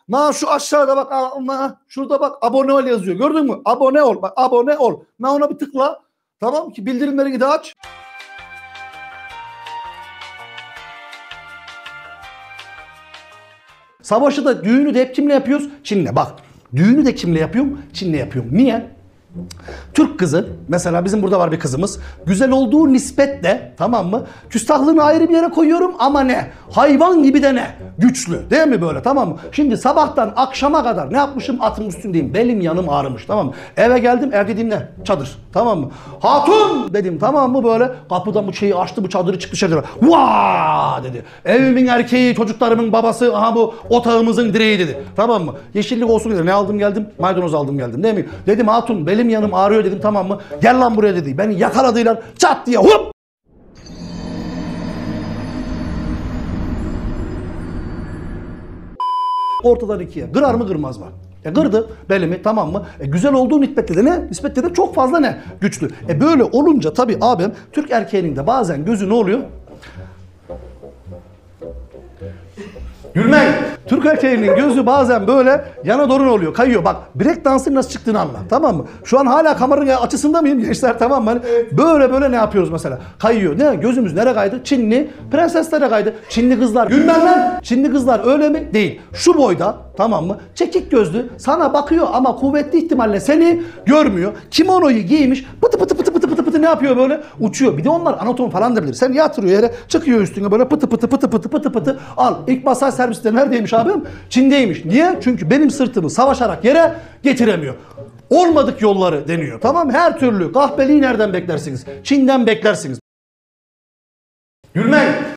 Na şu aşağıda bak, şurada bak abone ol yazıyor. Gördün mü? Abone ol. Bak abone ol. Na ona bir tıkla. Tamam ki bildirimleri gide aç. Savaşı da düğünü de hep kimle yapıyoruz? Çin'le. Bak düğünü de kimle yapıyorum? Çin'le yapıyorum. Niye? Türk kızı mesela bizim burada var bir kızımız. Güzel olduğu nispetle tamam mı? Küstahlığını ayrı bir yere koyuyorum ama ne? Hayvan gibi de ne? Güçlü. Değil mi böyle tamam mı? Şimdi sabahtan akşama kadar ne yapmışım? Atın üstündeyim. Belim yanım ağrımış tamam mı? Eve geldim ev dediğim ne? Çadır. Tamam mı? Hatun dedim tamam mı böyle? Kapıdan bu şeyi açtı bu çadırı çıktı dışarı. Vaa dedi. Evimin erkeği çocuklarımın babası aha bu otağımızın direği dedi. Tamam mı? Yeşillik olsun dedi. Ne aldım geldim? Maydanoz aldım geldim değil mi? Dedim hatun belim yanım ağrıyor dedim tamam mı? Gel lan buraya dedi. Beni yakaladılar çat diye hop. Ortadan ikiye. Kırar mı kırmaz mı? Kırdı belimi tamam mı? Güzel olduğu nispetle de ne? Nispetle de çok fazla ne? Güçlü. Böyle olunca tabii abim Türk erkeğinin de bazen gözü ne oluyor? Gülmeyin. Türk erkeğinin gözü bazen böyle yana doğru oluyor, kayıyor. Bak break dansın nasıl çıktığını anla. Tamam mı? Şu an hala kameranın açısında mıyım gençler tamam mı? Böyle ne yapıyoruz mesela? Kayıyor. Ne? Gözümüz nereye kaydı? Çinli prenseslere kaydı. Çinli kızlar. Gülmem lan. Çinli kızlar öyle mi? Değil. Şu boyda tamam mı? Çekik gözlü sana bakıyor ama kuvvetli ihtimalle seni görmüyor. Kimonoyu giymiş pıtı pıtı pıtı pıtı pıtı pıtı ne yapıyor böyle? Uçuyor. Bir de onlar anatom falan da bilir. Sen yatırıyor yere çıkıyor üstüne böyle pıtı pıtı pıtı pıtı pıtı pıtı. Al ilk masaj servisleri neredeymiş abim? Çin'deymiş. Niye? Çünkü benim sırtımı savaşarak yere getiremiyor. Olmadık yolları deniyor. Tamam her türlü kahpeliği nereden beklersiniz? Çin'den beklersiniz. Gülmeyin.